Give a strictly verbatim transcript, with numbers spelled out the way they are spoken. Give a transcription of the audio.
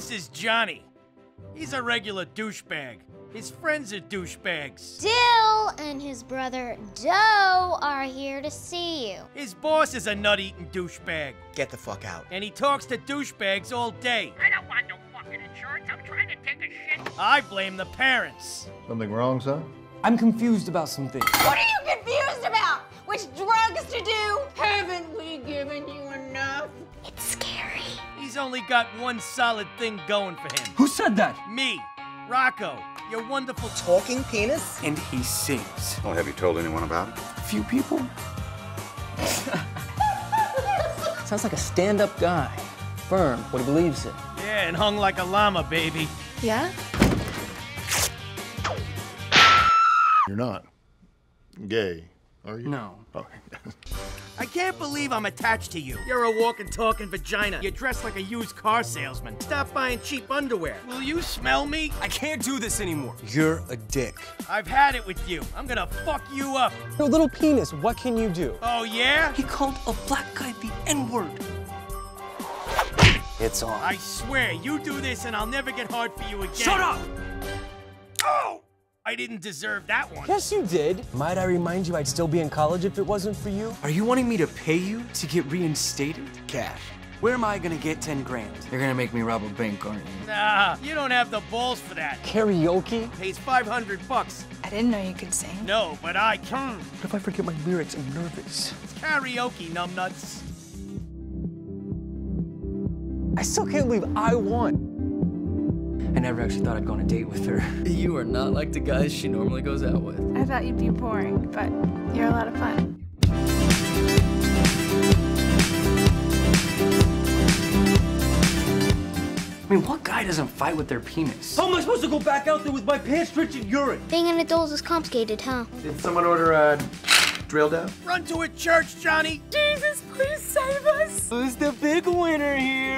This is Johnny. He's a regular douchebag. His friends are douchebags. Dill and his brother Doe are here to see you. His boss is a nut-eating douchebag. Get the fuck out. And he talks to douchebags all day. I don't want no fucking insurance. I'm trying to take a shit. I blame the parents. Something wrong, son? I'm confused about some things. What are you confused about? Which drugs to do? Haven't we given you enough? It's scary. He's only got one solid thing going for him. Who said that? Me, Rocco, your wonderful Talking penis? And he sings. Well, have you told anyone about it? A few people. Sounds like a stand-up guy. Firm, what he believes in. Yeah, and hung like a llama, baby. Yeah? You're not gay, are you? No. Okay. I can't believe I'm attached to you. You're a walking, talking vagina. You're dressed like a used car salesman. Stop buying cheap underwear. Will you smell me? I can't do this anymore. You're a dick. I've had it with you. I'm gonna fuck you up. Your little penis, what can you do? Oh, yeah? He called a black guy the N-word. It's on. I swear, you do this and I'll never get hard for you again. Shut up! Oh! I didn't deserve that one. Yes, you did. Might I remind you I'd still be in college if it wasn't for you? Are you wanting me to pay you to get reinstated? Cash. Where am I gonna get ten grand? You're gonna make me rob a bank, aren't you? Nah, you don't have the balls for that. Karaoke? Pays five hundred bucks. I didn't know you could sing. No, but I can. What if I forget my lyrics? I'm nervous. It's karaoke, numbnuts. I still can't believe I won. I never actually thought I'd go on a date with her. You are not like the guys she normally goes out with. I thought you'd be boring, but you're a lot of fun. I mean, what guy doesn't fight with their penis? How am I supposed to go back out there with my pants drenched in urine? Being an adult is complicated, huh? Did someone order a drill down? Run to a church, Johnny. Jesus, please save us. Who's the big winner here?